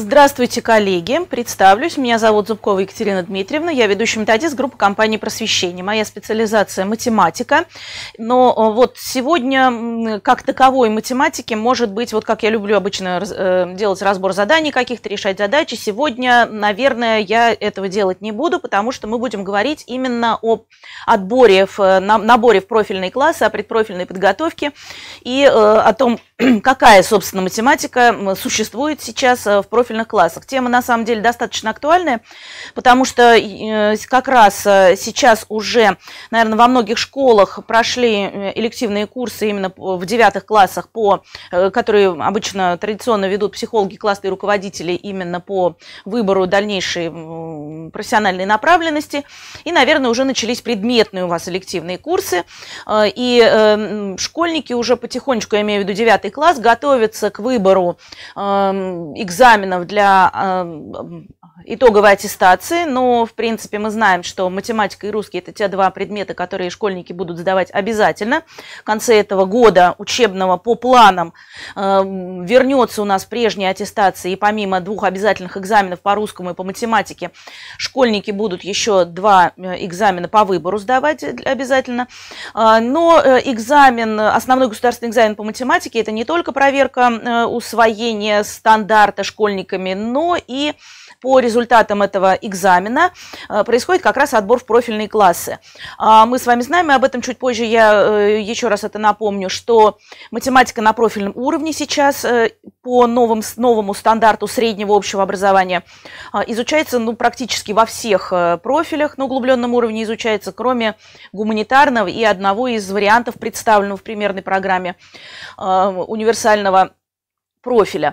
Здравствуйте, коллеги. Представлюсь. Меня зовут Зубкова Екатерина Дмитриевна. Я ведущий методист группы компании «Просвещение». Моя специализация – математика. Но вот сегодня как таковой математики может быть, вот как я люблю обычно делать разбор заданий каких-то, решать задачи. Сегодня, наверное, я этого делать не буду, потому что мы будем говорить именно об отборе, наборе в профильные классы, о предпрофильной подготовке и о том, какая, собственно, математика существует сейчас в профильных классах. Тема, на самом деле, достаточно актуальная, потому что как раз сейчас уже, наверное, во многих школах прошли элективные курсы именно в 9 классах, которые обычно традиционно ведут психологи, классные руководители именно по выбору дальнейшей профессиональной направленности. И, наверное, уже начались предметные у вас элективные курсы, и школьники уже потихонечку, я имею в виду 9 класс, готовятся к выбору экзаменов для итоговой аттестации, но, в принципе, мы знаем, что математика и русский – это те два предмета, которые школьники будут сдавать обязательно. В конце этого года учебного по планам вернется у нас прежняя аттестация, и помимо 2 обязательных экзаменов по русскому и по математике, школьники будут еще 2 экзамена по выбору сдавать обязательно. Но основной государственный экзамен по математике – это не только проверка усвоения стандарта школьниками, но и по результатам этого экзамена происходит как раз отбор в профильные классы. Мы с вами знаем, и об этом чуть позже я еще раз это напомню, что математика на профильном уровне сейчас по новому стандарту среднего общего образования изучается практически во всех профилях, на углубленном уровне изучается, кроме гуманитарного и одного из вариантов, представленного в примерной программе универсального профиля.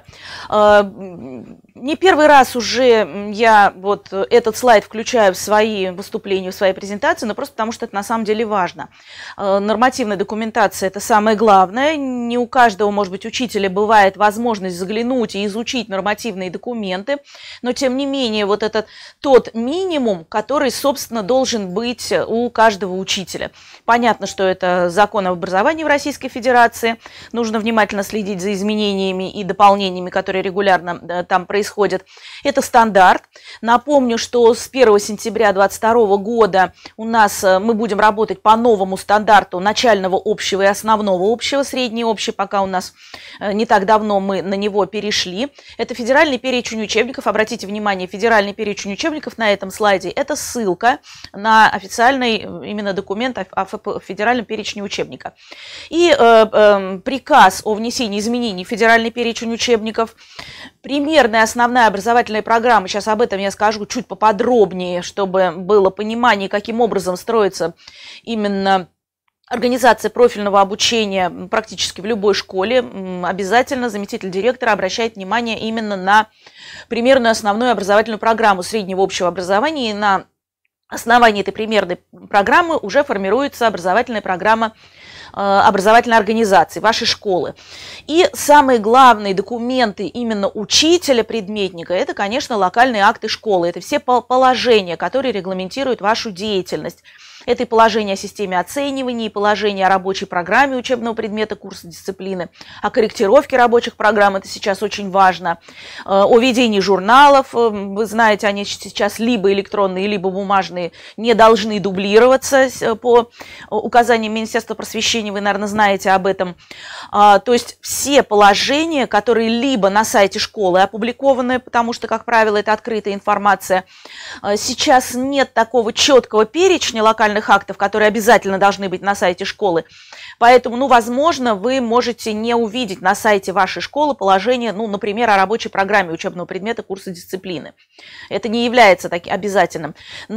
Не первый раз уже я вот этот слайд включаю в свои выступления, в свои презентации, но просто потому, что это на самом деле важно. Нормативная документация – это самое главное. Не у каждого, может быть, учителя бывает возможность заглянуть и изучить нормативные документы, но тем не менее вот этот тот минимум, который, собственно, должен быть у каждого учителя. Понятно, что это закон об образовании в Российской Федерации, нужно внимательно следить за изменениями и дополнениями, которые регулярно там происходят. Это стандарт. Напомню, что с 1 сентября 2022 года мы будем работать по новому стандарту начального общего и основного общего. Средний общий пока у нас не так давно мы на него перешли. Это федеральный перечень учебников. Обратите внимание, федеральный перечень учебников на этом слайде – это ссылка на официальный именно документ о федеральном перечне учебника. И приказ о внесении изменений в федеральный перечень учебников, примерная основная образовательная программа, сейчас об этом я скажу чуть поподробнее, чтобы было понимание, каким образом строится именно организация профильного обучения практически в любой школе. Обязательно заместитель директора обращает внимание именно на примерную основную образовательную программу среднего общего образования, и на основании этой примерной программы уже формируется образовательная программа образовательной организации, вашей школы. И самые главные документы именно учителя-предметника – это, конечно, локальные акты школы. Это все положения, которые регламентируют вашу деятельность. Это и положение о системе оценивания, и положение о рабочей программе учебного предмета, курса, дисциплины, о корректировке рабочих программ, это сейчас очень важно, о ведении журналов. Вы знаете, они сейчас либо электронные, либо бумажные, не должны дублироваться по указаниям Министерства просвещения, вы, наверное, знаете об этом. То есть все положения, которые либо на сайте школы опубликованы, потому что, как правило, это открытая информация. Сейчас нет такого четкого перечня локальных актов, которые обязательно должны быть на сайте школы. Поэтому, возможно, вы можете не увидеть на сайте вашей школы положение, например, о рабочей программе учебного предмета, курса, дисциплины. Это не является таким обязательным.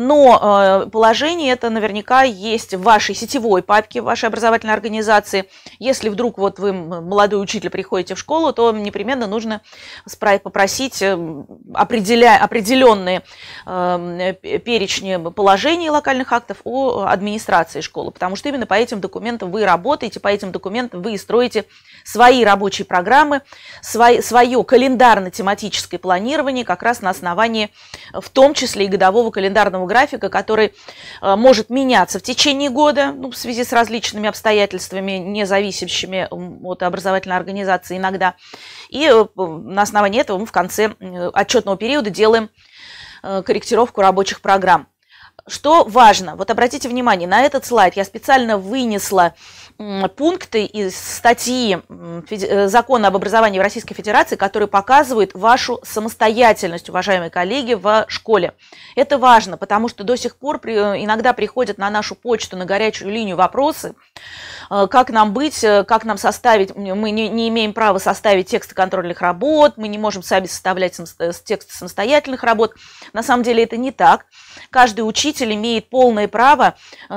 Но положение это наверняка есть в вашей сетевой папке, в вашей образовательной организации. Если вдруг вы молодой учитель, приходите в школу, то непременно нужно попросить определенные перечни положений локальных актов у администрации школы, потому что именно по этим документам вы работаете работаете по этим документам, вы строите свои рабочие программы, свое календарно-тематическое планирование как раз на основании в том числе и годового календарного графика, который может меняться в течение года, в связи с различными обстоятельствами, не зависящими от образовательной организации иногда. И на основании этого мы в конце отчетного периода делаем корректировку рабочих программ. Что важно, вот обратите внимание, на этот слайд я специально вынесла пункты из статьи Закона об образовании в Российской Федерации, которые показывают вашу самостоятельность, уважаемые коллеги, в школе. Это важно, потому что до сих пор иногда приходят на нашу почту, на горячую линию вопросы, как нам быть, как нам составить, мы не имеем права составить тексты контрольных работ, мы не можем сами составлять тексты самостоятельных работ. На самом деле это не так. Каждый учитель имеет полное право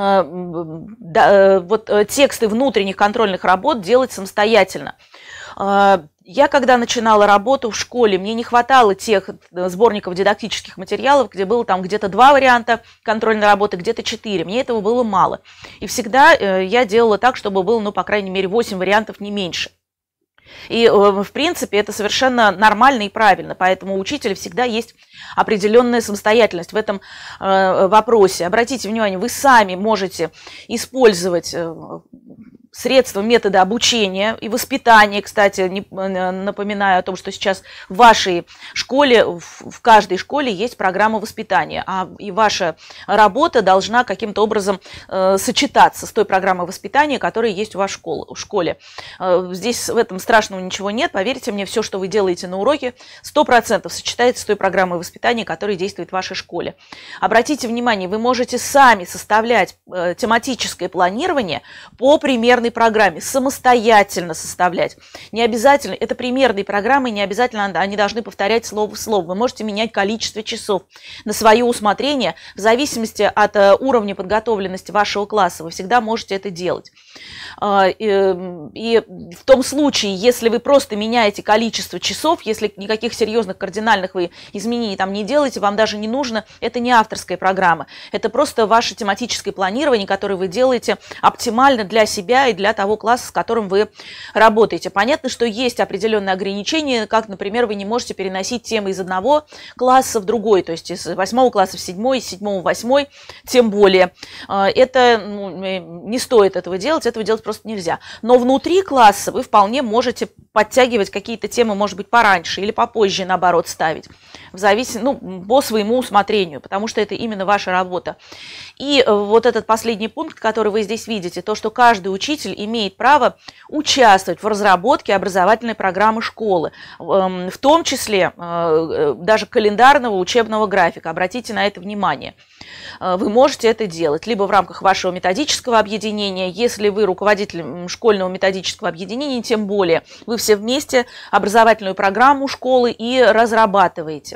тексты внутренних контрольных работ делать самостоятельно. Я, когда начинала работу в школе, мне не хватало тех сборников дидактических материалов, где было там где-то 2 варианта контрольной работы, где-то 4. Мне этого было мало. И всегда я делала так, чтобы было, по крайней мере, 8 вариантов, не меньше. И, в принципе, это совершенно нормально и правильно, поэтому у учителя всегда есть определенная самостоятельность в этом вопросе. Обратите внимание, вы сами можете использовать средства, методы обучения и воспитания. Кстати, напоминаю о том, что сейчас в вашей школе, в каждой школе есть программа воспитания, и ваша работа должна каким-то образом сочетаться с той программой воспитания, которая есть у вас в школе. Здесь в этом страшного ничего нет, поверьте мне, все, что вы делаете на уроке, 100% сочетается с той программой воспитания, которая действует в вашей школе. Обратите внимание, вы можете сами составлять тематическое планирование по примерной программе, самостоятельно составлять. Не обязательно, это примерные программы, не обязательно они должны повторять слово в слово. Вы можете менять количество часов на свое усмотрение, в зависимости от уровня подготовленности вашего класса. Вы всегда можете это делать. И в том случае, если вы просто меняете количество часов, если никаких серьезных кардинальных вы изменений там не делаете, вам даже не нужно, это не авторская программа, это просто ваше тематическое планирование, которое вы делаете оптимально для себя и для того класса, с которым вы работаете. Понятно, что есть определенные ограничения, как, например, вы не можете переносить темы из одного класса в другой, то есть из 8 класса в 7, из 7 в 8, тем более. Это не стоит этого делать просто нельзя. Но внутри класса вы вполне можете подтягивать какие-то темы, может быть, пораньше или попозже, наоборот, ставить, в зависимости, по своему усмотрению, потому что это именно ваша работа. И вот этот последний пункт, который вы здесь видите, то, что каждый учитель имеет право участвовать в разработке образовательной программы школы, в том числе даже календарного учебного графика. Обратите на это внимание. Вы можете это делать либо в рамках вашего методического объединения, если вы руководитель школьного методического объединения, тем более вы все вместе образовательную программу школы и разрабатываете.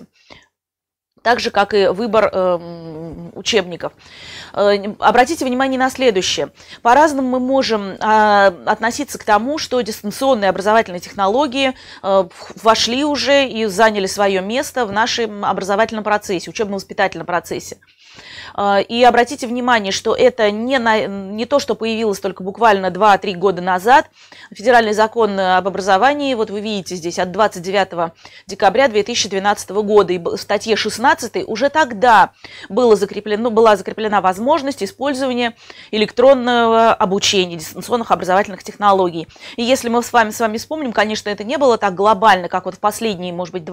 Так же, как и выбор учебников. Обратите внимание на следующее. По-разному мы можем относиться к тому, что дистанционные образовательные технологии вошли уже и заняли свое место в нашем образовательном процессе, учебно-воспитательном процессе. И обратите внимание, что это не то, что появилось только буквально 2-3 года назад. Федеральный закон об образовании, вот вы видите здесь, от 29 декабря 2012 года, и в статье 16 уже тогда была закреплена возможность использования электронного обучения, дистанционных образовательных технологий. И если мы с вами вспомним, конечно, это не было так глобально, как вот в последние, может быть,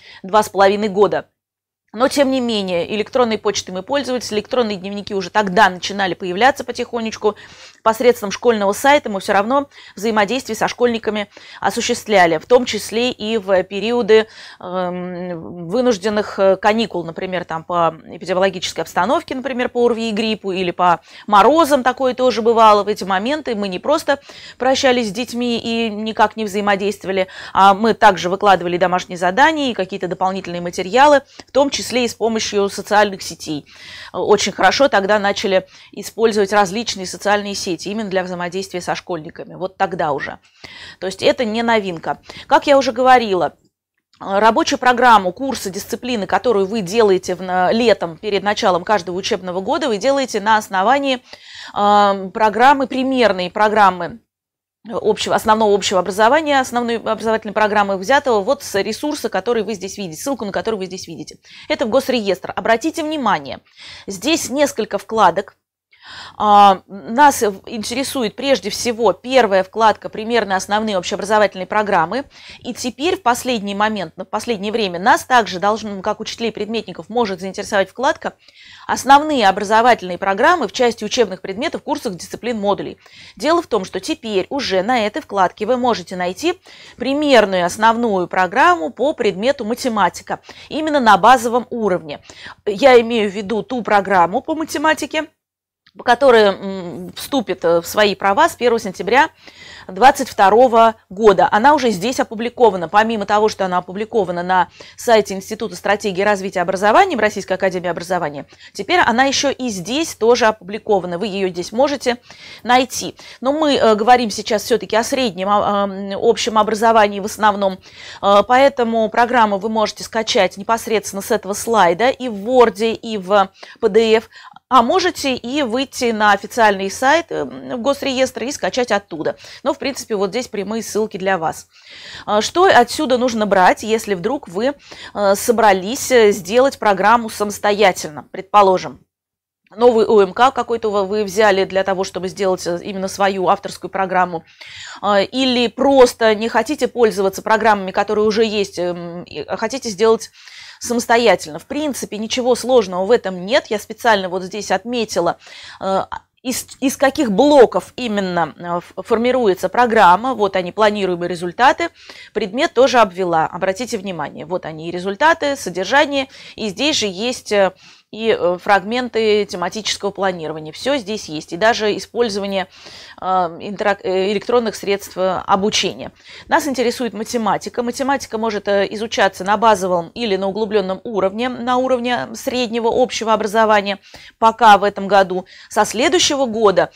2,5 года. Но, тем не менее, электронной почтой мы пользовались, электронные дневники уже тогда начинали появляться потихонечку. Посредством школьного сайта мы все равно взаимодействие со школьниками осуществляли, в том числе и в периоды вынужденных каникул, например, там по эпидемиологической обстановке, например, по ОРВИ и гриппу, или по морозам такое тоже бывало. В эти моменты мы не просто прощались с детьми и никак не взаимодействовали, а мы также выкладывали домашние задания и какие-то дополнительные материалы, в том числе и с помощью социальных сетей. Очень хорошо тогда начали использовать различные социальные сети именно для взаимодействия со школьниками. Вот тогда уже. То есть это не новинка. Как я уже говорила, рабочую программу, курсы, дисциплины, которую вы делаете летом перед началом каждого учебного года, вы делаете на основании программы, примерной программы основного общего образования, основной образовательной программы, взятого вот с ресурса, который вы здесь видите, ссылку на который вы здесь видите. Это в Госреестр. Обратите внимание, здесь несколько вкладок. Нас интересует прежде всего первая вкладка «Примерные основные общеобразовательные программы». И теперь в последний момент, в последнее время нас также как учителей-предметников, может заинтересовать вкладка «Основные образовательные программы в части учебных предметов, курсов, дисциплин, модулей». Дело в том, что теперь уже на этой вкладке вы можете найти примерную основную программу по предмету математика, именно на базовом уровне. Я имею в виду ту программу по математике, которая вступит в свои права с 1 сентября 2022 года. Она уже здесь опубликована. Помимо того, что она опубликована на сайте Института стратегии развития образования Российской академии образования, теперь она еще и здесь тоже опубликована. Вы ее здесь можете найти. Но мы говорим сейчас все-таки о среднем общем образовании в основном. Поэтому программу вы можете скачать непосредственно с этого слайда и в Word, и в PDF. А можете и выйти на официальный сайт Госреестра и скачать оттуда. Но, в принципе, вот здесь прямые ссылки для вас. Что отсюда нужно брать, если вдруг вы собрались сделать программу самостоятельно, предположим? Новый ОМК какой-то вы взяли для того, чтобы сделать именно свою авторскую программу, или просто не хотите пользоваться программами, которые уже есть, а хотите сделать самостоятельно. В принципе, ничего сложного в этом нет. Я специально вот здесь отметила, из каких блоков именно формируется программа. Вот они, планируемые результаты. Предмет тоже обвела. Обратите внимание, вот они и результаты, содержание. И здесь же есть и фрагменты тематического планирования. Все здесь есть. И даже использование электронных средств обучения. Нас интересует математика. Математика может изучаться на базовом или на углубленном уровне, на уровне среднего общего образования, пока в этом году. Со следующего года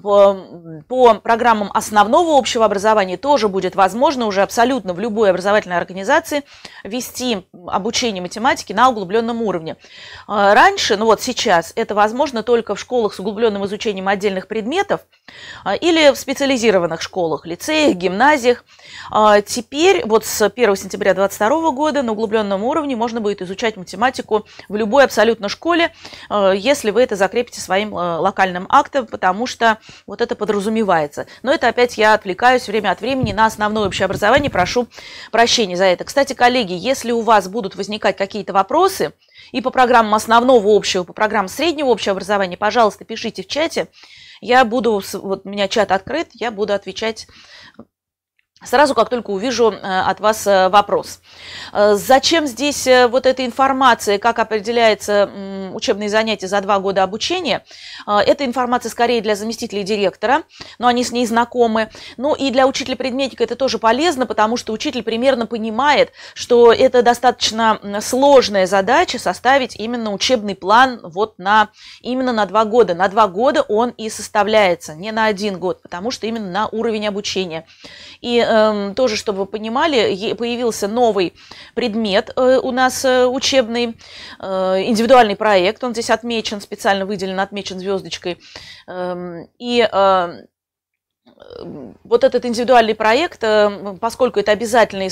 по программам основного общего образования тоже будет возможно уже абсолютно в любой образовательной организации вести обучение математике на углубленном уровне. Раньше, ну вот сейчас, это возможно только в школах с углубленным изучением отдельных предметов или в специализированных школах, лицеях, гимназиях. Теперь, вот с 1 сентября 2022 года на углубленном уровне можно будет изучать математику в любой абсолютно школе, если вы это закрепите своим локальным актом, потому что вот это подразумевается. Но это опять я отвлекаюсь время от времени на основное общее образование, прошу прощения за это. Кстати, коллеги, если у вас будут возникать какие-то вопросы и по программам основного общего, по программам среднего общего образования, пожалуйста, пишите в чате. Я буду, вот у меня чат открыт, я буду отвечать сразу, как только увижу от вас вопрос. Зачем здесь вот эта информация, как определяется учебные занятия за 2 года обучения? Эта информация скорее для заместителей директора, но они с ней знакомы. Ну и для учителя-предметника это тоже полезно, потому что учитель примерно понимает, что это достаточно сложная задача составить именно учебный план вот именно на 2 года. На 2 года он и составляется, не на 1 год, потому что именно на уровень обучения. И тоже, чтобы вы понимали, появился новый предмет у нас учебный, индивидуальный проект, он здесь отмечен, специально выделен, отмечен звездочкой. И вот этот индивидуальный проект, поскольку это обязательно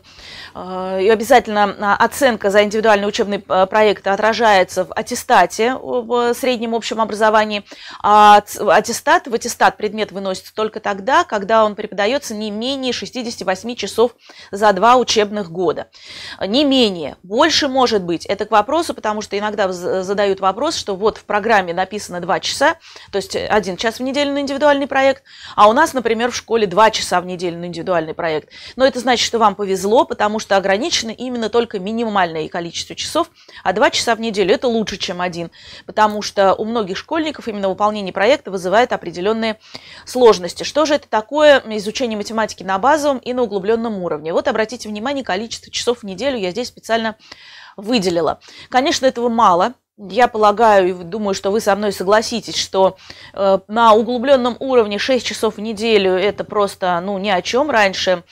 оценка за индивидуальный учебный проект отражается в аттестате в среднем общем образовании, а в аттестат предмет выносится только тогда, когда он преподается не менее 68 часов за 2 учебных года. Не менее, больше может быть. Это к вопросу, потому что иногда задают вопрос, что вот в программе написано 2 часа, то есть 1 час в неделю на индивидуальный проект, а у нас, например, в школе 2 часа в неделю на индивидуальный проект. Но это значит, что вам повезло, потому что ограничено именно только минимальное количество часов, а 2 часа в неделю – это лучше, чем 1, потому что у многих школьников именно выполнение проекта вызывает определенные сложности. Что же это такое изучение математики на базовом и на углубленном уровне? Вот обратите внимание, количество часов в неделю я здесь специально выделила. Конечно, этого мало. Я полагаю и думаю, что вы со мной согласитесь, что на углубленном уровне 6 часов в неделю это просто ни о чем. Раньше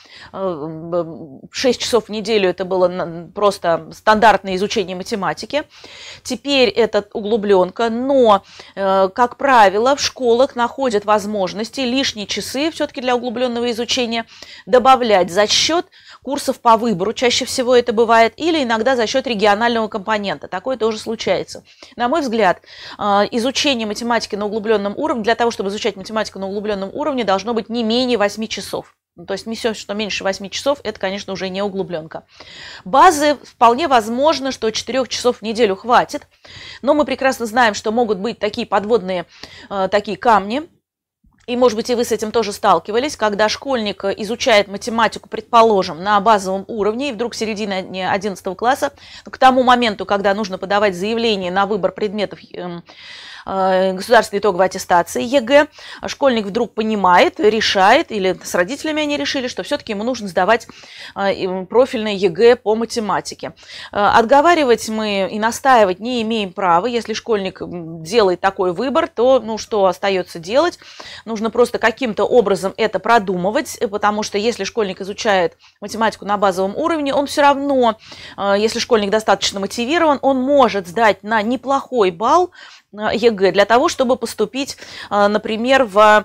6 часов в неделю это было просто стандартное изучение математики. Теперь это углубленка, но, как правило, в школах находят возможности лишние часы все-таки для углубленного изучения добавлять за счет курсов по выбору, чаще всего это бывает, или иногда за счет регионального компонента. Такое тоже случается. На мой взгляд, изучение математики на углубленном уровне, для того, чтобы изучать математику на углубленном уровне, должно быть не менее 8 часов. То есть все, что меньше 8 часов, это, конечно, уже не углубленка. Базы вполне возможно, что 4 часов в неделю хватит, но мы прекрасно знаем, что могут быть такие подводные такие камни. И, может быть, и вы с этим тоже сталкивались, когда школьник изучает математику, предположим, на базовом уровне, и вдруг середина 11 класса, к тому моменту, когда нужно подавать заявление на выбор предметов государственной итоговой аттестации ЕГЭ, школьник вдруг понимает, решает, или с родителями они решили, что все-таки ему нужно сдавать профильное ЕГЭ по математике. Отговаривать мы и настаивать не имеем права. Если школьник делает такой выбор, то что остается делать? Нужно просто каким-то образом это продумывать, потому что если школьник изучает математику на базовом уровне, он все равно, если школьник достаточно мотивирован, он может сдать на неплохой балл ЕГЭ для того, чтобы поступить, например, в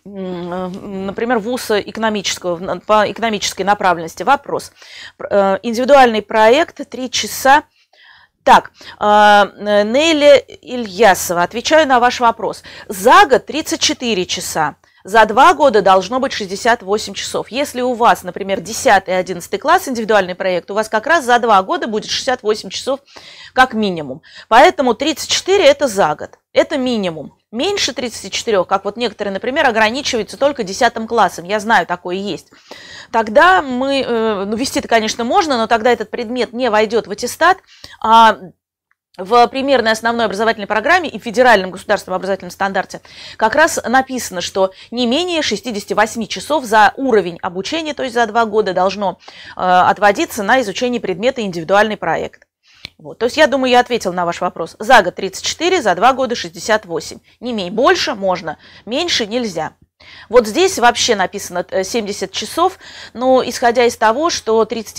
вуз экономического, по экономической направленности. Вопрос. Индивидуальный проект, 3 часа. Так, Неля Ильясова, отвечаю на ваш вопрос. За год 34 часа. За 2 года должно быть 68 часов. Если у вас, например, 10 и 11 класс, индивидуальный проект, у вас как раз за 2 года будет 68 часов как минимум. Поэтому 34 – это за год, это минимум. Меньше 34, как вот некоторые, например, ограничиваются только 10 классом, я знаю, такое есть. Тогда мы, вести-то, конечно, можно, но тогда этот предмет не войдет в аттестат, а в примерной основной образовательной программе и в федеральном государственном образовательном стандарте как раз написано, что не менее 68 часов за уровень обучения, то есть за 2 года, должно отводиться на изучение предмета индивидуальный проект. Вот. То есть я думаю, я ответил на ваш вопрос. За год 34, за 2 года 68. Не менее, больше можно, меньше нельзя. Вот здесь вообще написано 70 часов, но исходя из того, что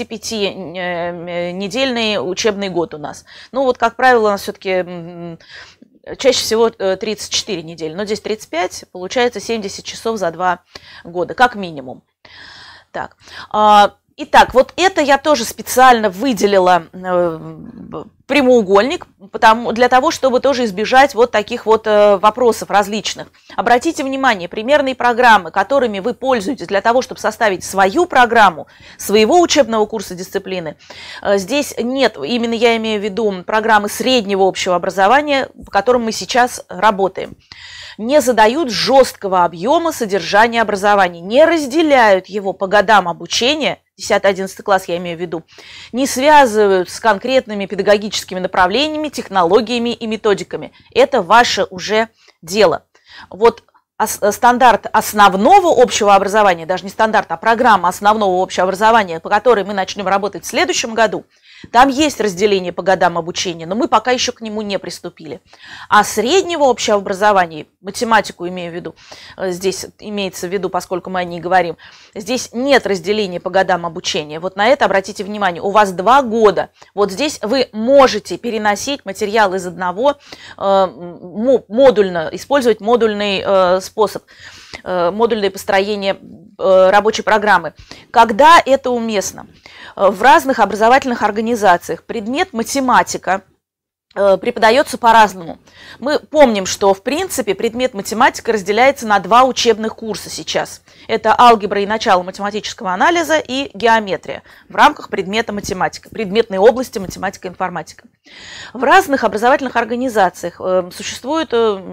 35-недельный учебный год у нас. Вот, как правило, у нас все-таки чаще всего 34 недели, но здесь 35, получается 70 часов за 2 года, как минимум. Так. Итак, вот это я тоже специально выделила прямоугольник, для того, чтобы тоже избежать вот таких вот вопросов различных. Обратите внимание, примерные программы, которыми вы пользуетесь для того, чтобы составить свою программу, своего учебного курса дисциплины, здесь нет, именно я имею в виду программы среднего общего образования, по которым мы сейчас работаем. Не задают жесткого объема содержания образования, не разделяют его по годам обучения, 10-11 класс я имею в виду, не связывают с конкретными педагогическими направлениями, технологиями и методиками. Это ваше уже дело. Вот стандарт основного общего образования, даже не стандарт, а программа основного общего образования, по которой мы начнем работать в следующем году, там есть разделение по годам обучения, но мы пока еще к нему не приступили. А среднего общего образования, математику имею в виду, здесь имеется в виду, поскольку мы о ней говорим, здесь нет разделения по годам обучения. Вот на это обратите внимание. У вас 2 года. Вот здесь вы можете переносить материал из одного модульно, использовать модульный способ, модульное построение рабочей программы. Когда это уместно? В разных образовательных организациях предмет математика преподается по-разному. Мы помним, что в принципе предмет математика разделяется на 2 учебных курса сейчас. Это алгебра и начало математического анализа и геометрия в рамках предмета математика, предметной области математика и информатика. В разных образовательных организациях существуют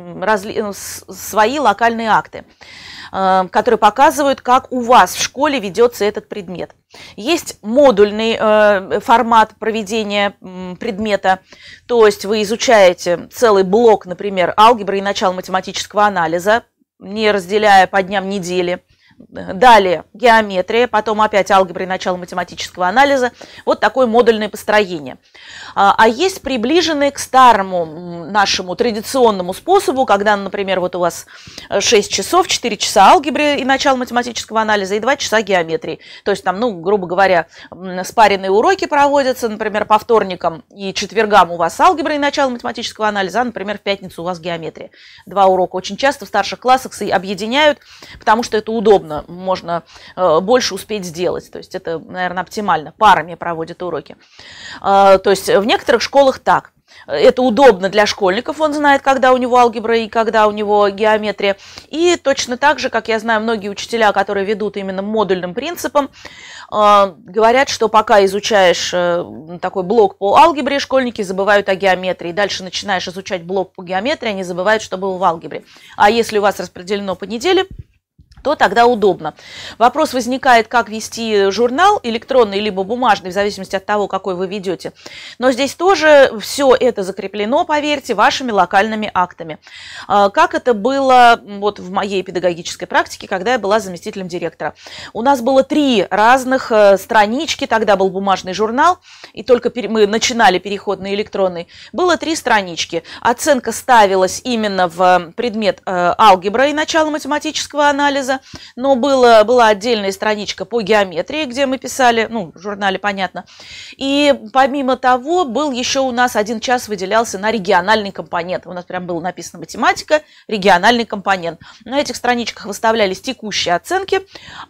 свои локальные акты, которые показывают, как у вас в школе ведется этот предмет. Есть модульный формат проведения предмета, то есть вы изучаете целый блок, например, алгебры и начало математического анализа, не разделяя по дням недели. далее геометрия, потом опять алгебра и начало математического анализа. Вот такое модульное построение. А есть приближенные к старому нашему традиционному способу, когда, например, вот у вас 6 часов, 4 часа алгебры и начало математического анализа и 2 часа геометрии. То есть там, ну, грубо говоря, спаренные уроки проводятся, например, по вторникам и четвергам у вас алгебра и начало математического анализа, а, например, в пятницу у вас геометрия. 2 урока очень часто в старших классах объединяют, потому что это удобно, можно больше успеть сделать. То есть это, наверное, оптимально. Парами проводят уроки. То есть в некоторых школах так. Это удобно для школьников, он знает, когда у него алгебра и когда у него геометрия. И точно так же, как я знаю, многие учителя, которые ведут именно модульным принципом, говорят, что пока изучаешь такой блок по алгебре, школьники забывают о геометрии. Дальше начинаешь изучать блок по геометрии, они забывают, что было в алгебре. А если у вас распределено по неделе, то тогда удобно. Вопрос возникает, как вести журнал, электронный либо бумажный, в зависимости от того, какой вы ведете. Но здесь тоже все это закреплено, поверьте, вашими локальными актами. Как это было вот в моей педагогической практике, когда я была заместителем директора. У нас было 3 разных странички, тогда был бумажный журнал, и только мы начинали переход на электронный. Было 3 странички. Оценка ставилась именно в предмет алгебра и начало математического анализа. Но была отдельная страничка по геометрии, где мы писали, ну, в журнале, понятно. И помимо того, был еще у нас 1 час выделялся на региональный компонент. У нас прям было написано математика, региональный компонент. На этих страничках выставлялись текущие оценки,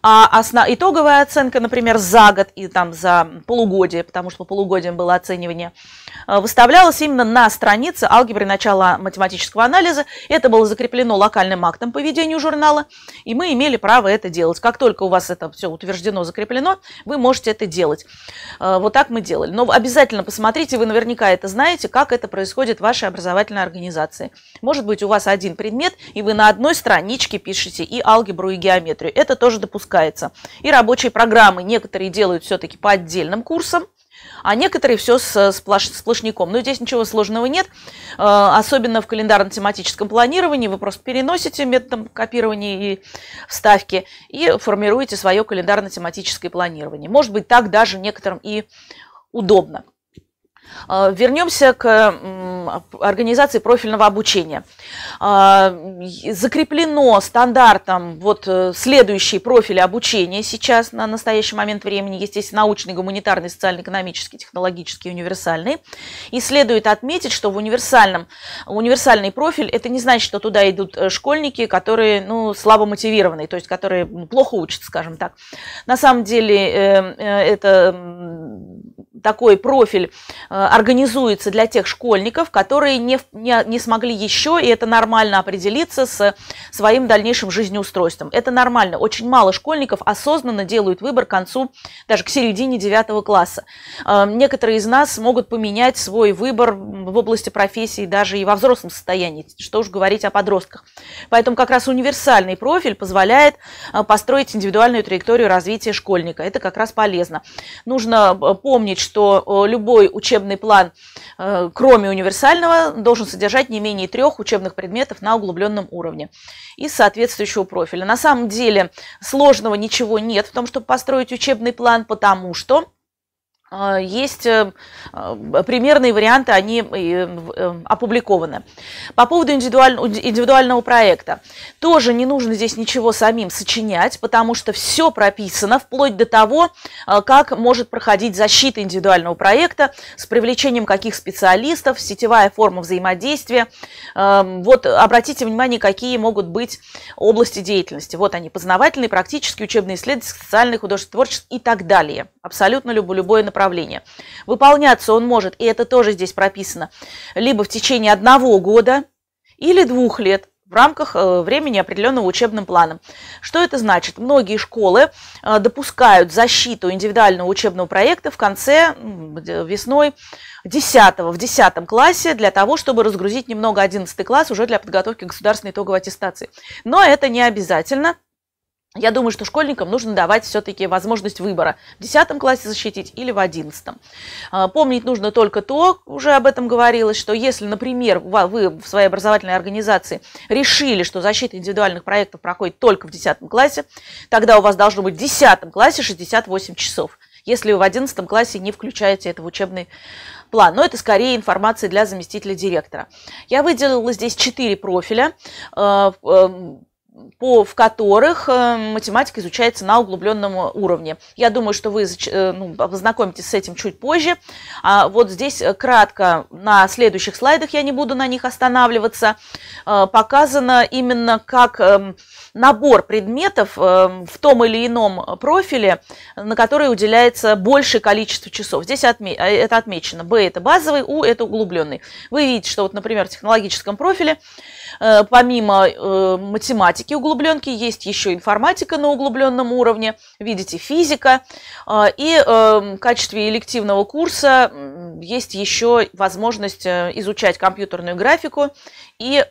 а итоговая оценка, например, за год и там за полугодие, потому что по полугодиям было оценивание, выставлялась именно на странице алгебры начала математического анализа. Это было закреплено локальным актом по ведению журнала, и мы имели право это делать. Как только у вас это все утверждено, закреплено, вы можете это делать. Вот так мы делали. Но обязательно посмотрите, вы наверняка это знаете, как это происходит в вашей образовательной организации. Может быть, у вас 1 предмет, и вы на одной страничке пишете и алгебру, и геометрию. Это тоже допускается. И рабочие программы некоторые делают все-таки по отдельным курсам, а некоторые все сплошняком. Но здесь ничего сложного нет, особенно в календарно-тематическом планировании. Вы просто переносите методом копирования и вставки и формируете свое календарно-тематическое планирование. Может быть, так даже некоторым и удобно. Вернемся к организации профильного обучения. Закреплено стандартом вот следующие профили обучения сейчас на настоящий момент времени, естественно, научный, гуманитарный, социально-экономический, технологический, универсальный. И следует отметить, что универсальный профиль, это не значит, что туда идут школьники, которые, ну, слабо мотивированные, то есть которые плохо учатся, скажем так. На самом деле это такой профиль организуется для тех школьников, которые не смогли еще, и это нормально, определиться с своим дальнейшим жизнеустройством. Это нормально. Очень мало школьников осознанно делают выбор к концу, даже к середине 9 класса. Некоторые из нас могут поменять свой выбор в области профессии даже и во взрослом состоянии, что уж говорить о подростках. Поэтому как раз универсальный профиль позволяет построить индивидуальную траекторию развития школьника. Это как раз полезно. Нужно помнить, что любой учебный план, кроме универсального, должен содержать не менее 3 учебных предметов на углубленном уровне из соответствующего профиля. На самом деле сложного ничего нет в том, чтобы построить учебный план, потому что есть примерные варианты, они опубликованы. По поводу индивидуального проекта. Тоже не нужно здесь ничего самим сочинять, потому что все прописано, вплоть до того, как может проходить защита индивидуального проекта, с привлечением каких специалистов, сетевая форма взаимодействия. Вот обратите внимание, какие могут быть области деятельности. Вот они: познавательные, практические, учебные, исследовательские, социальные, художественные, творческие и так далее. Абсолютно любое направление. Выполняться он может, и это тоже здесь прописано, либо в течение 1 года или 2 лет в рамках времени, определенного учебным планом. Что это значит? Многие школы допускают защиту индивидуального учебного проекта в конце, весной в 10 классе, для того, чтобы разгрузить немного 11 класс уже для подготовки к государственной итоговой аттестации. Но это не обязательно. Я думаю, что школьникам нужно давать все-таки возможность выбора: в 10 классе защитить или в 11. Помнить нужно только то, уже об этом говорилось, что если, например, вы в своей образовательной организации решили, что защита индивидуальных проектов проходит только в 10 классе, тогда у вас должно быть в 10 классе 68 часов, если вы в 11 классе не включаете это в учебный план. Но это скорее информация для заместителя директора. Я выделила здесь 4 профиля, в которых математика изучается на углубленном уровне. Я думаю, что вы познакомитесь с этим чуть позже. Вот здесь кратко на следующих слайдах, я не буду на них останавливаться, показано именно как набор предметов в том или ином профиле, на который уделяется большее количество часов. Здесь это отмечено. Б – это базовый, У – это углубленный. Вы видите, что, вот, например, в технологическом профиле помимо математики углубленки есть еще информатика на углубленном уровне, видите, физика, и в качестве элективного курса есть еще возможность изучать компьютерную графику и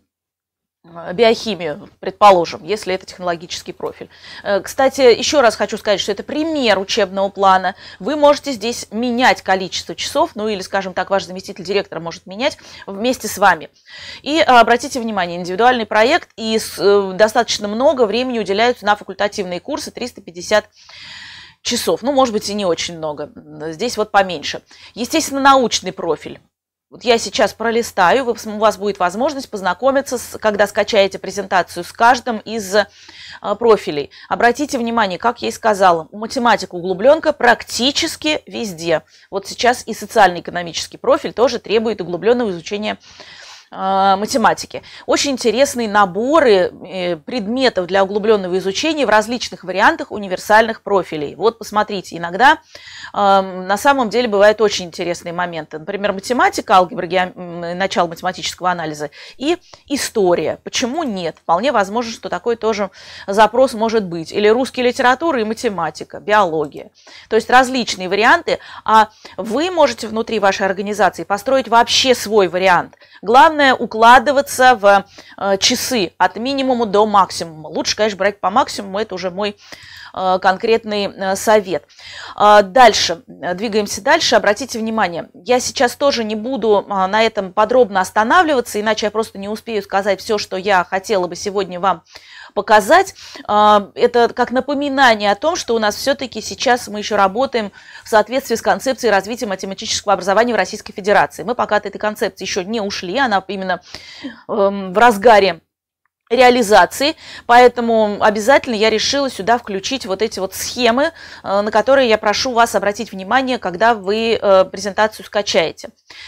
биохимию, предположим, если это технологический профиль. Кстати, еще раз хочу сказать, что это пример учебного плана. Вы можете здесь менять количество часов, ну или, скажем так, ваш заместитель директора может менять вместе с вами. И обратите внимание, индивидуальный проект, и достаточно много времени уделяются на факультативные курсы, 350 часов. Ну, может быть, и не очень много. Здесь вот поменьше. Естественно, научный профиль. Вот я сейчас пролистаю, у вас будет возможность познакомиться, когда скачаете презентацию, с каждым из профилей. Обратите внимание, как я и сказала, математика углубленка практически везде. Вот сейчас и социально-экономический профиль тоже требует углубленного изучения математики. Очень интересные наборы предметов для углубленного изучения в различных вариантах универсальных профилей. Вот посмотрите, иногда на самом деле бывают очень интересные моменты. Например, математика, алгебра, начало математического анализа и история. Почему нет? Вполне возможно, что такой тоже запрос может быть. Или русская литература и математика, биология. То есть различные варианты, а вы можете внутри вашей организации построить вообще свой вариант. Главное укладываться в часы от минимума до максимума. Лучше, конечно, брать по максимуму, это уже мой конкретный совет. Дальше, двигаемся дальше. Обратите внимание, я сейчас тоже не буду на этом подробно останавливаться, иначе я просто не успею сказать все, что я хотела бы сегодня вам показать. Это как напоминание о том, что у нас все-таки сейчас мы еще работаем в соответствии с концепцией развития математического образования в Российской Федерации. Мы пока от этой концепции еще не ушли, она именно в разгаре реализации, поэтому обязательно я решила сюда включить вот эти вот схемы, на которые я прошу вас обратить внимание, когда вы презентацию скачаете.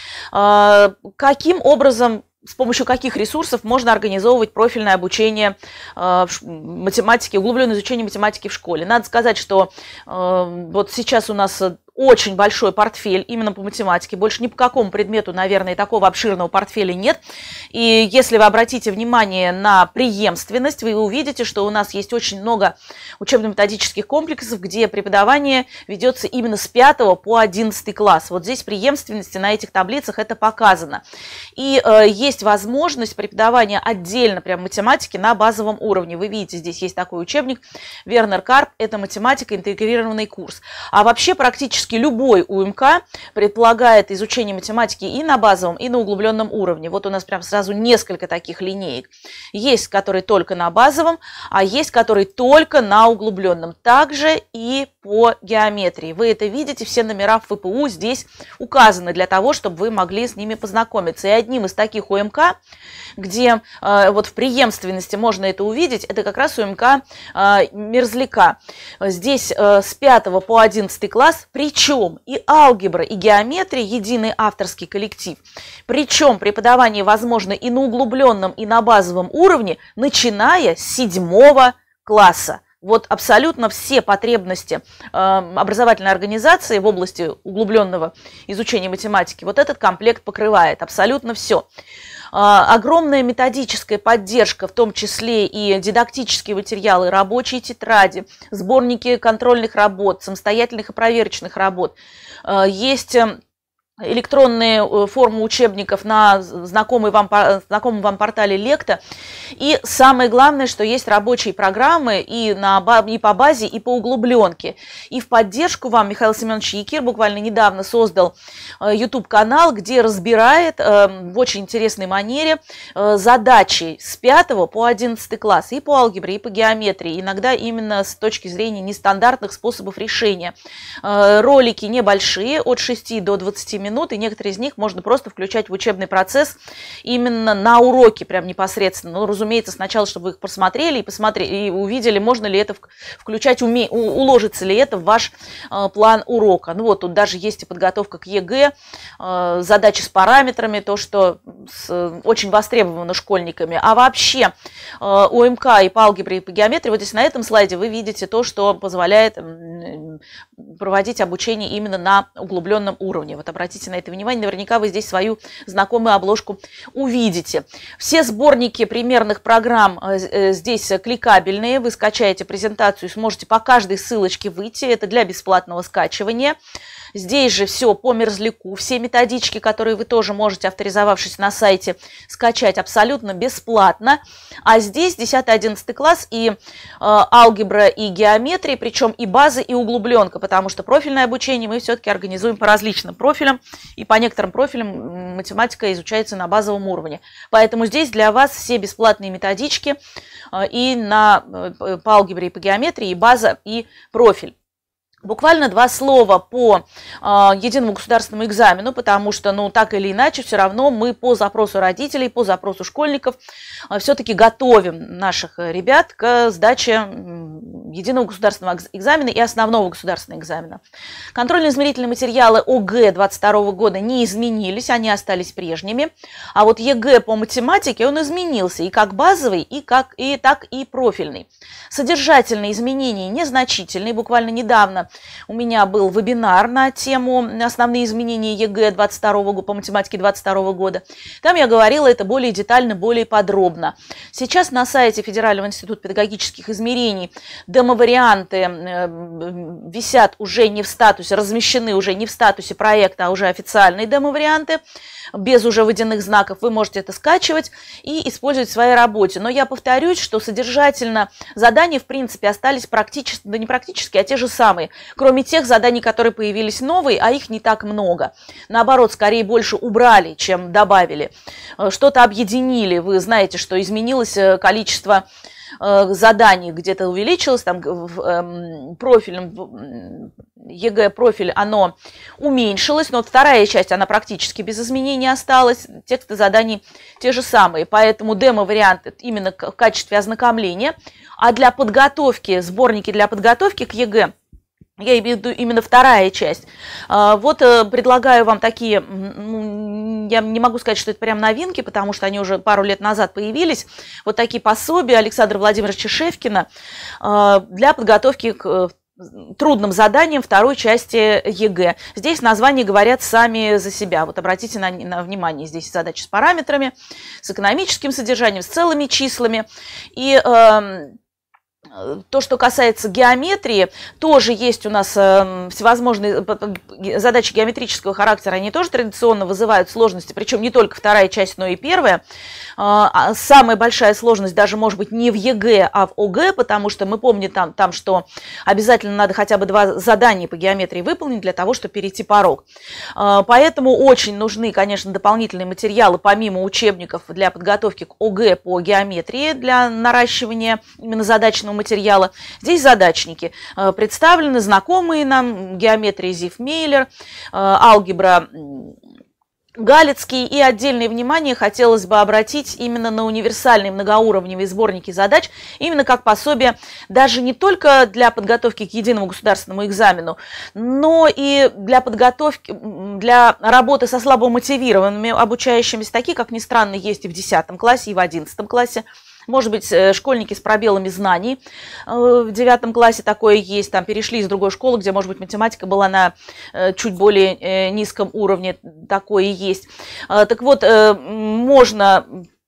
Каким образом, с помощью каких ресурсов можно организовывать профильное обучение математики, углубленное изучение математики в школе? Надо сказать, что вот сейчас у нас очень большой портфель именно по математике. Больше ни по какому предмету, наверное, такого обширного портфеля нет. И если вы обратите внимание на преемственность, вы увидите, что у нас есть очень много учебно-методических комплексов, где преподавание ведется именно с 5 по 11 класс. Вот здесь преемственности на этих таблицах это показано. И есть возможность преподавания отдельно прям математики на базовом уровне. Вы видите, здесь есть такой учебник Вернер Карп, это математика, интегрированный курс. А вообще практически любой УМК предполагает изучение математики и на базовом, и на углубленном уровне. Вот у нас прям сразу несколько таких линеек. Есть, которые только на базовом, а есть, которые только на углубленном. Также и по геометрии. Вы это видите, все номера в ФПУ здесь указаны для того, чтобы вы могли с ними познакомиться. И одним из таких УМК, где вот в преемственности можно это увидеть, это как раз УМК Мерзляка. Здесь с 5 по 11 класс, причем и алгебра, и геометрия, единый авторский коллектив. Причем преподавание возможно и на углубленном, и на базовом уровне, начиная с 7 класса. Вот абсолютно все потребности образовательной организации в области углубленного изучения математики вот этот комплект покрывает, абсолютно все. Огромная методическая поддержка, в том числе и дидактические материалы, рабочие тетради, сборники контрольных работ, самостоятельных и проверочных работ. Есть электронные формы учебников на знакомом вам портале Лекта. И самое главное, что есть рабочие программы и по базе, и по углубленке. И в поддержку вам Михаил Семенович Якир буквально недавно создал YouTube-канал, где разбирает в очень интересной манере задачи с 5 по 11 класс и по алгебре, и по геометрии, иногда именно с точки зрения нестандартных способов решения. Ролики небольшие, от 6 до 20 минут, и некоторые из них можно просто включать в учебный процесс именно на уроке, прям непосредственно. Ну, разумеется, сначала, чтобы вы их просмотрели и увидели, можно ли это включать, уложится ли это в ваш план урока. Ну вот, тут даже есть и подготовка к ЕГЭ, задачи с параметрами, то, что очень востребовано школьниками. А вообще ОМК и по алгебре, и по геометрии, вот здесь на этом слайде вы видите то, что позволяет проводить обучение именно на углубленном уровне. Вот обратите на это внимание, наверняка вы здесь свою знакомую обложку увидите. Все сборники примерных программ здесь кликабельные, вы скачаете презентацию, сможете по каждой ссылочке выйти, это для бесплатного скачивания. Здесь же все по мерзляку, все методички, которые вы тоже можете, авторизовавшись на сайте, скачать абсолютно бесплатно. А здесь 10-11 класс и алгебра, и геометрия, причем и база, и углубленка, потому что профильное обучение мы все-таки организуем по различным профилям, и по некоторым профилям математика изучается на базовом уровне. Поэтому здесь для вас все бесплатные методички и по алгебре, и по геометрии, и база, и профиль. Буквально два слова по единому государственному экзамену, потому что, ну, так или иначе, все равно мы по запросу родителей, по запросу школьников все-таки готовим наших ребят к сдаче единого государственного экзамена и основного государственного экзамена. Контрольно-измерительные материалы ОГЭ 2022 года не изменились, они остались прежними, а вот ЕГЭ по математике, он изменился и как базовый, так и профильный. Содержательные изменения незначительные, буквально недавно у меня был вебинар на тему «Основные изменения ЕГЭ 22 года, по математике 2022 года». Там я говорила это более детально, более подробно. Сейчас на сайте Федерального института педагогических измерений демоварианты висят уже не в статусе, размещены уже не в статусе проекта, а уже официальные демоварианты, без уже водяных знаков. Вы можете это скачивать и использовать в своей работе. Но я повторюсь, что содержательно задания, в принципе, остались практически, да не практически, а те же самые. Кроме тех заданий, которые появились новые, а их не так много. Наоборот, скорее больше убрали, чем добавили. Что-то объединили. Вы знаете, что изменилось количество заданий, где-то увеличилось, там в профильном ЕГЭ профиль, оно уменьшилось, но вот вторая часть, она практически без изменений осталась, тексты заданий те же самые, поэтому демо-вариант именно в качестве ознакомления, а для подготовки, сборники для подготовки к ЕГЭ, я имею в виду именно вторая часть. Вот предлагаю вам такие, я не могу сказать, что это прям новинки, потому что они уже пару лет назад появились, вот такие пособия Александра Владимировича Шефкина для подготовки к трудным заданиям второй части ЕГЭ. Здесь названия говорят сами за себя. Вот обратите на внимание, здесь задачи с параметрами, с экономическим содержанием, с целыми числами. И то, что касается геометрии, тоже есть у нас всевозможные задачи геометрического характера, они тоже традиционно вызывают сложности, причем не только вторая часть, но и первая. Самая большая сложность даже может быть не в ЕГЭ, а в ОГЭ, потому что мы помним там, что обязательно надо хотя бы 2 задания по геометрии выполнить для того, чтобы перейти порог. Поэтому очень нужны, конечно, дополнительные материалы, помимо учебников для подготовки к ОГЭ по геометрии, для наращивания именно задачного материала. Здесь задачники представлены, знакомые нам, геометрия Зиф-Мейлер, алгебра Галицкий, и отдельное внимание хотелось бы обратить именно на универсальные многоуровневые сборники задач, именно как пособие даже не только для подготовки к единому государственному экзамену, но и для подготовки, для работы со слабо мотивированными обучающимися, такие, как ни странно, есть и в 10 классе, и в 11 классе. Может быть, школьники с пробелами знаний в 9 классе такое есть, там перешли из другой школы, где, может быть, математика была на чуть более низком уровне, такое есть. Так вот, можно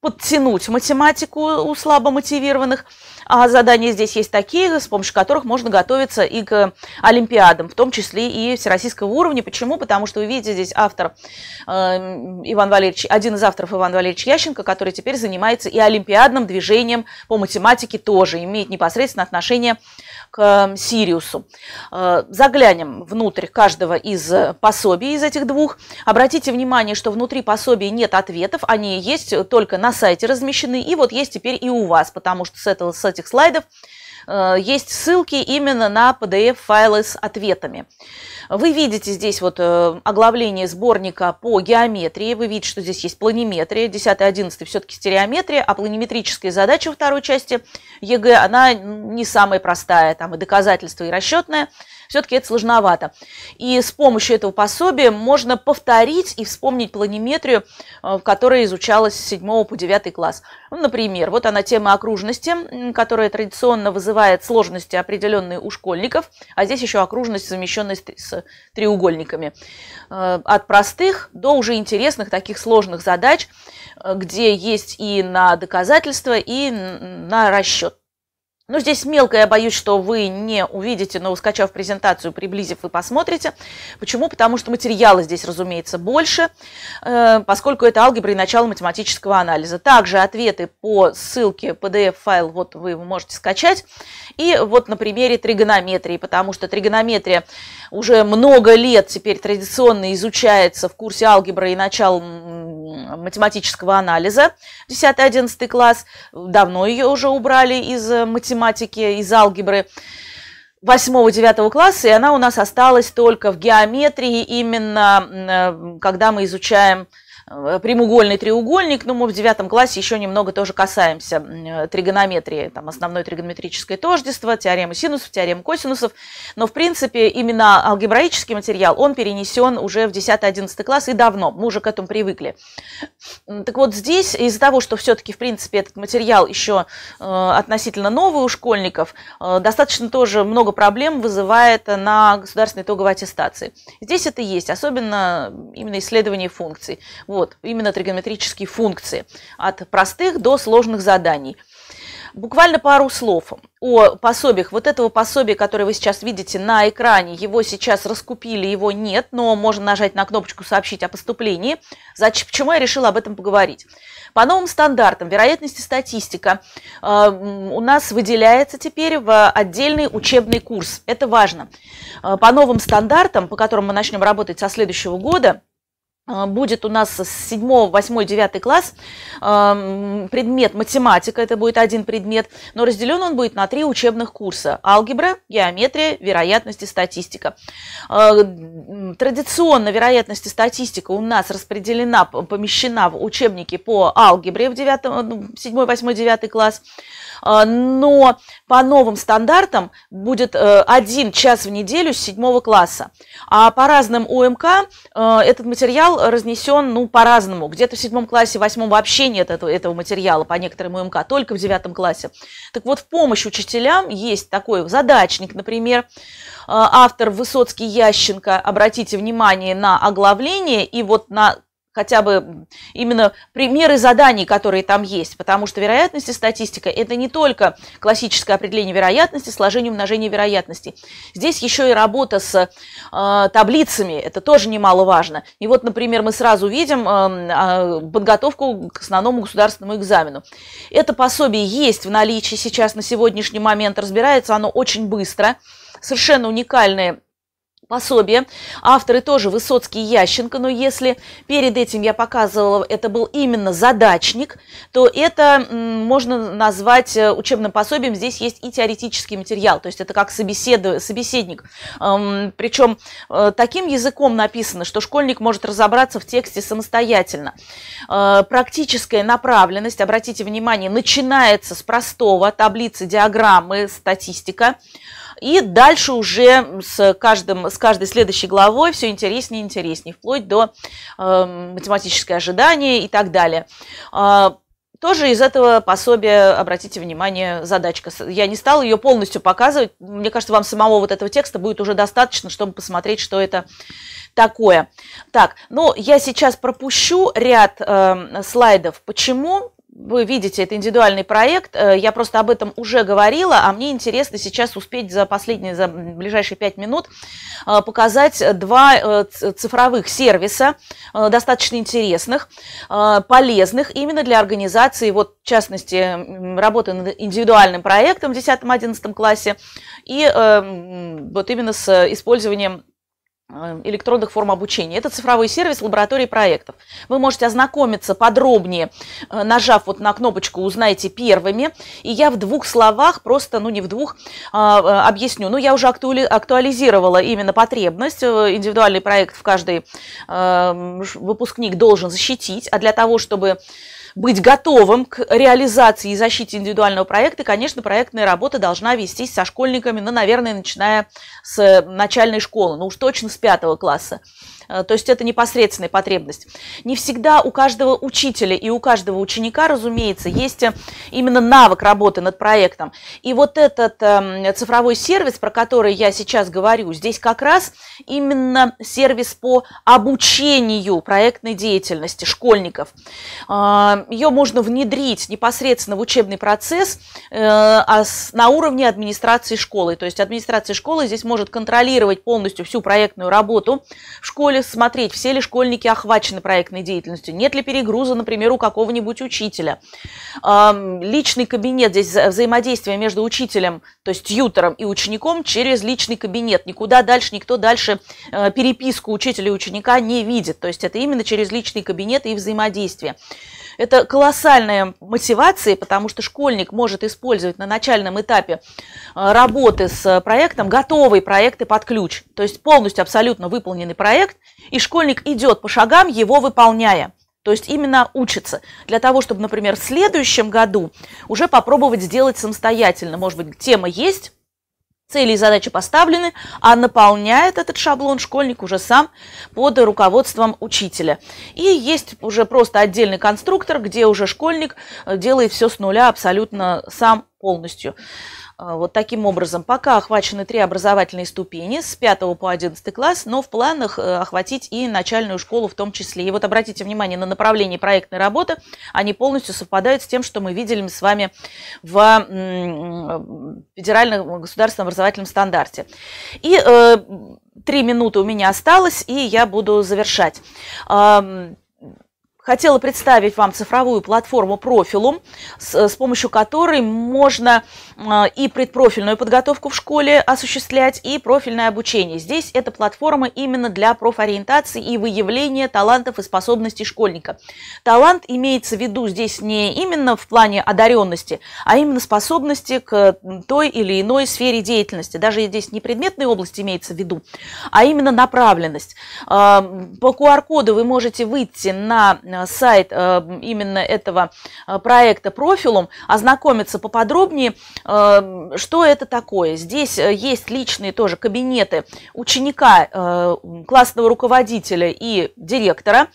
подтянуть математику у слабомотивированных. А задания здесь есть такие, с помощью которых можно готовиться и к олимпиадам, в том числе и всероссийского уровня. Почему? Потому что вы видите здесь автор Иван Валерьевич, один из авторов Иван Валерьевич Ященко, который теперь занимается и олимпиадным движением по математике тоже, имеет непосредственно отношение к Сириусу. Заглянем внутрь каждого из пособий из этих двух. Обратите внимание, что внутри пособий нет ответов, они есть только на сайте размещены, и вот есть теперь и у вас, потому что с этих слайдов есть ссылки именно на PDF-файлы с ответами. Вы видите здесь вот оглавление сборника по геометрии. Вы видите, что здесь есть планиметрия, 10-11 все-таки стереометрия, а планиметрическая задача во второй части ЕГЭ, она не самая простая, там и доказательство, и расчетная. Все-таки это сложновато. И с помощью этого пособия можно повторить и вспомнить планиметрию, в которой изучалась с 7 по 9 класс. Ну, например, вот она тема окружности, которая традиционно вызывает сложности определенные у школьников, а здесь еще окружность, совмещенная с треугольниками. От простых до уже интересных таких сложных задач, где есть и на доказательство, и на расчет. Ну, здесь мелко, я боюсь, что вы не увидите, но скачав презентацию, приблизив, вы посмотрите. Почему? Потому что материала здесь, разумеется, больше, поскольку это алгебра и начало математического анализа. Также ответы по ссылке PDF-файл, вот вы его можете скачать. И вот на примере тригонометрии, потому что тригонометрия уже много лет теперь традиционно изучается в курсе алгебры и начала математического анализа, 10-11 класс. Давно ее уже убрали из математики, из алгебры 8-9 класса, и она у нас осталась только в геометрии, именно когда мы изучаем прямоугольный треугольник, но мы в 9 классе еще немного тоже касаемся тригонометрии, там основное тригонометрическое тождество, теоремы синусов, теоремы косинусов, но в принципе именно алгебраический материал, он перенесен уже в 10-11 класс и давно, мы уже к этому привыкли. Так вот здесь из-за того, что все-таки в принципе этот материал еще относительно новый у школьников, достаточно тоже много проблем вызывает на государственной итоговой аттестации. Здесь это есть, особенно именно исследование функций. Вот, именно тригонометрические функции, от простых до сложных заданий. Буквально пару слов о пособиях. Вот этого пособия, которое вы сейчас видите на экране, его сейчас раскупили, его нет, но можно нажать на кнопочку «Сообщить о поступлении». Почему я решила об этом поговорить? По новым стандартам вероятность и статистика у нас выделяется теперь в отдельный учебный курс. Это важно. По новым стандартам, по которым мы начнем работать со следующего года, будет у нас с 7, 8, 9 класс предмет математика, это будет один предмет, но разделен он будет на 3 учебных курса: алгебра, геометрия, вероятность и статистика. Традиционно вероятность и статистика у нас распределена, помещена в учебники по алгебре в 7, 8, 9 класс. Но по новым стандартам будет 1 час в неделю с 7 класса. А по разным ОМК этот материал разнесен по-разному. Где-то в 7 классе, в 8 вообще нет этого материала, по некоторым ОМК, только в 9 классе. Так вот, в помощь учителям есть такой задачник, например, автор Высоцкий, Ященко. Обратите внимание на оглавление и вот на хотя бы именно примеры заданий, которые там есть, потому что вероятность и статистика – это не только классическое определение вероятности, сложение, умножение вероятностей. Здесь еще и работа с таблицами, это тоже немаловажно. И вот, например, мы сразу видим подготовку к основному государственному экзамену. Это пособие есть в наличии сейчас на сегодняшний момент, разбирается оно очень быстро, совершенно уникальное пособие. Авторы тоже Высоцкий и Ященко, но если перед этим я показывала, это был именно задачник, то это можно назвать учебным пособием. Здесь есть и теоретический материал, то есть это как собеседник. Причем таким языком написано, что школьник может разобраться в тексте самостоятельно. Практическая направленность, обратите внимание, начинается с простого: таблицы, диаграммы, статистика. И дальше уже с каждой следующей главой все интереснее и интереснее, вплоть до математическое ожидание и так далее. Тоже из этого пособия, обратите внимание, задачка. Я не стала ее полностью показывать. Мне кажется, вам самого вот этого текста будет уже достаточно, чтобы посмотреть, что это такое. Так, ну я сейчас пропущу ряд слайдов. Почему? вы видите, это индивидуальный проект, я просто об этом уже говорила, а мне интересно сейчас успеть за ближайшие 5 минут показать два цифровых сервиса, достаточно интересных, полезных именно для организации, вот в частности, работы над индивидуальным проектом в 10-11 классе и вот именно с использованием электронных форм обучения. Это цифровой сервис лаборатории проектов. Вы можете ознакомиться подробнее, нажав вот на кнопочку «Узнайте первыми». И я в 2 словах, просто, не в 2, объясню. Я уже актуализировала именно потребность. Индивидуальный проект в каждый выпускник должен защитить. А для того, чтобы быть готовым к реализации и защите индивидуального проекта, конечно, проектная работа должна вестись со школьниками, наверное, начиная с начальной школы, уж точно с 5 класса. То есть это непосредственная потребность. Не всегда у каждого учителя и у каждого ученика, разумеется, есть именно навык работы над проектом. И вот этот цифровой сервис, про который я сейчас говорю, здесь как раз именно сервис по обучению проектной деятельности школьников. Ее можно внедрить непосредственно в учебный процесс на уровне администрации школы. То есть администрация школы здесь может контролировать полностью всю проектную работу в школе, смотреть, все ли школьники охвачены проектной деятельностью, нет ли перегруза, например, у какого-нибудь учителя. Личный кабинет, здесь взаимодействие между учителем, то есть тьютором и учеником через личный кабинет. Никто дальше переписку учителя и ученика не видит. То есть это именно через личный кабинет и взаимодействие. Это колоссальная мотивация, потому что школьник может использовать на начальном этапе работы с проектом готовые проекты под ключ. То есть полностью абсолютно выполненный проект, и школьник идет по шагам, его выполняя. То есть именно учится. Для того, чтобы, например, в следующем году уже попробовать сделать самостоятельно. Может быть, тема есть, цели и задачи поставлены, а наполняет этот шаблон школьник уже сам под руководством учителя. И есть уже просто отдельный конструктор, где уже школьник делает все с нуля абсолютно сам полностью. Вот таким образом, пока охвачены 3 образовательные ступени с 5 по 11 класс, но в планах охватить и начальную школу в том числе. И вот обратите внимание на направление проектной работы, они полностью совпадают с тем, что мы видели с вами в федеральном государственном образовательном стандарте. И 3 минуты у меня осталось, и я буду завершать. Хотела представить вам цифровую платформу Profilum, с помощью которой можно и предпрофильную подготовку в школе осуществлять, и профильное обучение. Здесь эта платформа именно для профориентации и выявления талантов и способностей школьника. Талант имеется в виду здесь не именно в плане одаренности, а именно способности к той или иной сфере деятельности. Даже здесь не предметная область имеется в виду, а именно направленность. По QR-коду вы можете выйти на сайт именно этого проекта Profilum, ознакомиться поподробнее, что это такое. Здесь есть личные тоже кабинеты ученика, классного руководителя и директора.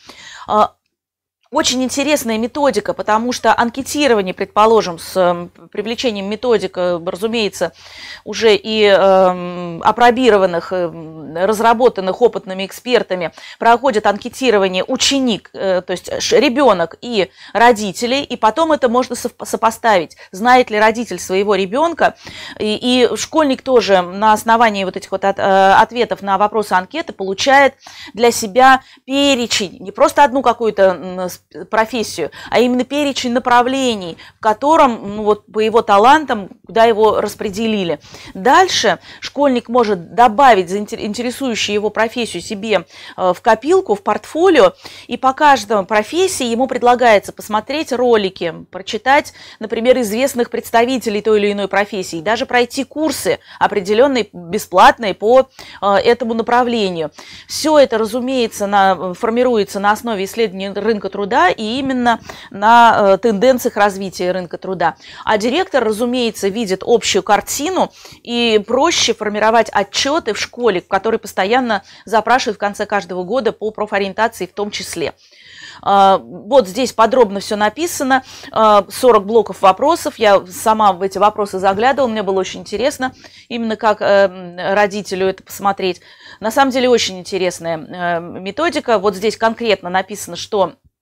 Очень интересная методика, потому что анкетирование, предположим, с привлечением методик, разумеется, уже и апробированных, разработанных опытными экспертами, проходит анкетирование ученик, то есть ребенок и родители, и потом это можно сопоставить, знает ли родитель своего ребенка, и школьник тоже на основании вот этих вот ответов на вопросы анкеты получает для себя перечень, не просто одну какую-то профессию, а именно перечень направлений, в котором вот, по его талантам, куда его распределили. Дальше школьник может добавить интересующую его профессию себе в копилку, в портфолио, и по каждой профессии ему предлагается посмотреть ролики, прочитать, например, известных представителей той или иной профессии, даже пройти курсы определенные, бесплатные по этому направлению. Все это, разумеется, формируется на основе исследования рынка труда и именно на тенденциях развития рынка труда. А директор, разумеется, видит общую картину, и проще формировать отчеты в школе, которые постоянно запрашивают в конце каждого года по профориентации в том числе. Вот здесь подробно все написано, 40 блоков вопросов, я сама в эти вопросы заглядывала, мне было очень интересно именно как родителю это посмотреть. На самом деле очень интересная методика, вот здесь конкретно написано, что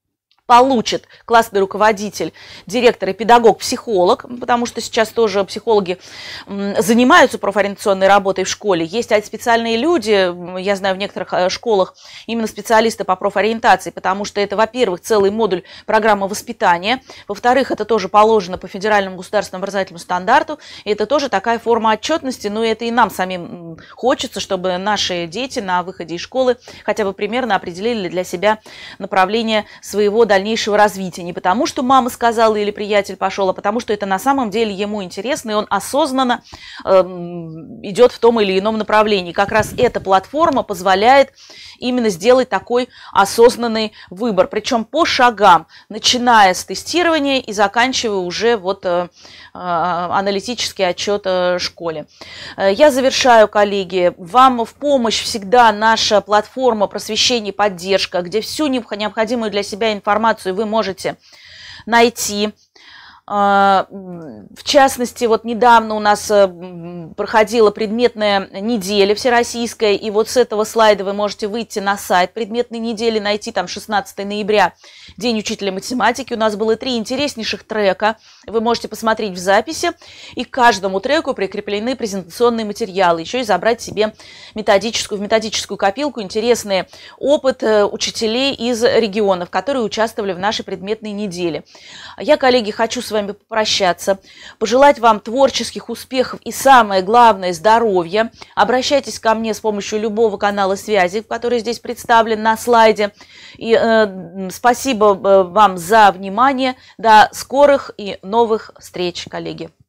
получит классный руководитель, директор и педагог, психолог, потому что сейчас тоже психологи занимаются профориентационной работой в школе. Есть специальные люди, я знаю, в некоторых школах именно специалисты по профориентации, потому что это, во-первых, целый модуль программы воспитания, во-вторых, это тоже положено по федеральному государственному образовательному стандарту, и это тоже такая форма отчетности, но это и нам самим хочется, чтобы наши дети на выходе из школы хотя бы примерно определили для себя направление своего дальнейшего развития. Не потому, что мама сказала или приятель пошел, а потому, что это на самом деле ему интересно, и он осознанно идет в том или ином направлении. Как раз эта платформа позволяет именно сделать такой осознанный выбор, причем по шагам, начиная с тестирования и заканчивая уже вот аналитический отчет школе. Я завершаю, коллеги. Вам в помощь всегда наша платформа просвещения и поддержка, где всю необходимую для себя информацию вы можете найти. В частности, вот недавно у нас проходила предметная неделя всероссийская, и вот с этого слайда вы можете выйти на сайт предметной недели, найти там 16 ноября, День учителя математики. У нас было 3 интереснейших трека, вы можете посмотреть в записи, и к каждому треку прикреплены презентационные материалы, еще и забрать себе в методическую копилку интересный опыт учителей из регионов, которые участвовали в нашей предметной неделе. Я, коллеги, хочу с вами попрощаться, пожелать вам творческих успехов и, самое главное, здоровья. Обращайтесь ко мне с помощью любого канала связи, который здесь представлен на слайде. И спасибо вам за внимание. До скорых и новых встреч, коллеги.